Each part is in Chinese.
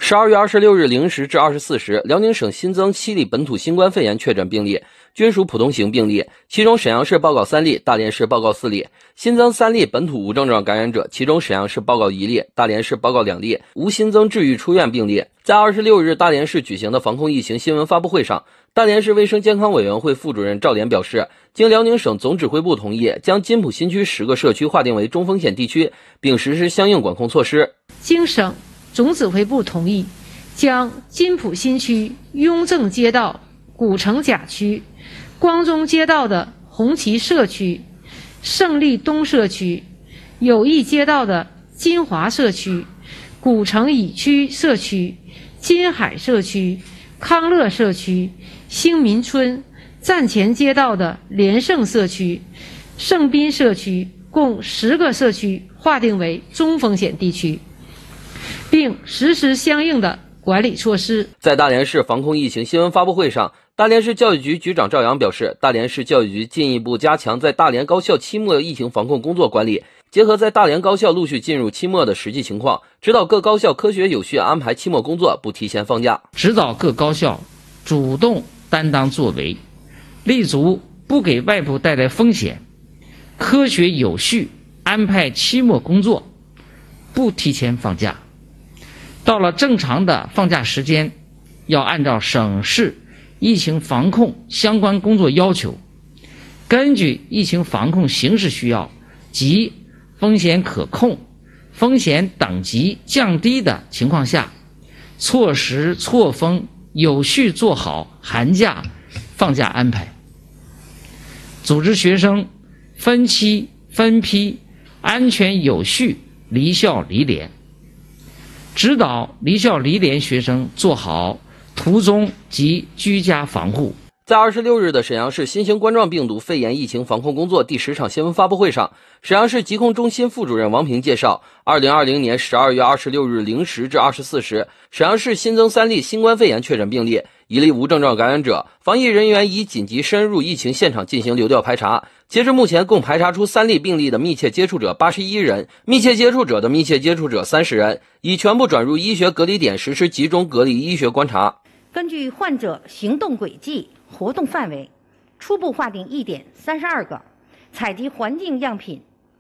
12月26日0时至24时，辽宁省新增7例本土新冠肺炎确诊病例，均属普通型病例，其中沈阳市报告3例，大连市报告4例。新增3例本土无症状感染者，其中沈阳市报告1例，大连市报告2例，无新增治愈出院病例。在26日大连市举行的防控疫情新闻发布会上，大连市卫生健康委员会副主任赵连表示，经辽宁省总指挥部同意，将金浦新区10个社区划定为中风险地区，并实施相应管控措施。 经省总指挥部同意，将金浦新区雍正街道古城甲区、光中街道的红旗社区、胜利东社区、友谊街道的金华社区、古城乙区社区、金海社区、康乐社区、兴民村、站前街道的联盛社区、盛滨社区共10个社区划定为中风险地区，并实施相应的管理措施。 在大连市防控疫情新闻发布会上，大连市教育局局长赵阳表示，大连市教育局进一步加强在大连高校期末疫情防控工作管理，结合在大连高校陆续进入期末的实际情况，指导各高校科学有序安排期末工作，不提前放假。 指导各高校主动担当作为，立足不给外部带来风险，科学有序安排期末工作，不提前放假。到了正常的放假时间，要按照省市疫情防控相关工作要求，根据疫情防控形势需要及风险可控、风险等级降低的情况下，错时错峰有序做好寒假放假安排，组织学生分期分批安全有序离校离联，指导离校离联学生做好途中及居家防护。 在26日的沈阳市新型冠状病毒肺炎疫情防控工作第10场新闻发布会上，沈阳市疾控中心副主任王平介绍，2020年12月26日0时至24时，沈阳市新增3例新冠肺炎确诊病例，1例无症状感染者，防疫人员已紧急深入疫情现场进行流调排查。截至目前，共排查出3例病例的密切接触者81人，密切接触者的密切接触者30人，已全部转入医学隔离点实施集中隔离医学观察。 根据患者行动轨迹、活动范围，初步划定1点32个，采集环境样品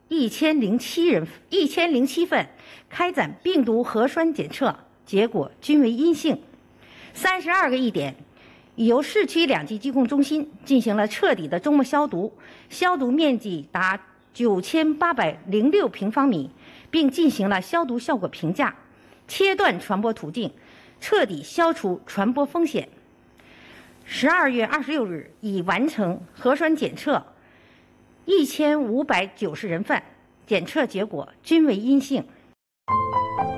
1007份，开展病毒核酸检测，结果均为阴性。32个1点已由市区2级疾控中心进行了彻底的周末消毒，消毒面积达9806平方米，并进行了消毒效果评价，切断传播途径，彻底消除传播风险。12月26日已完成核酸检测1590人份，检测结果均为阴性。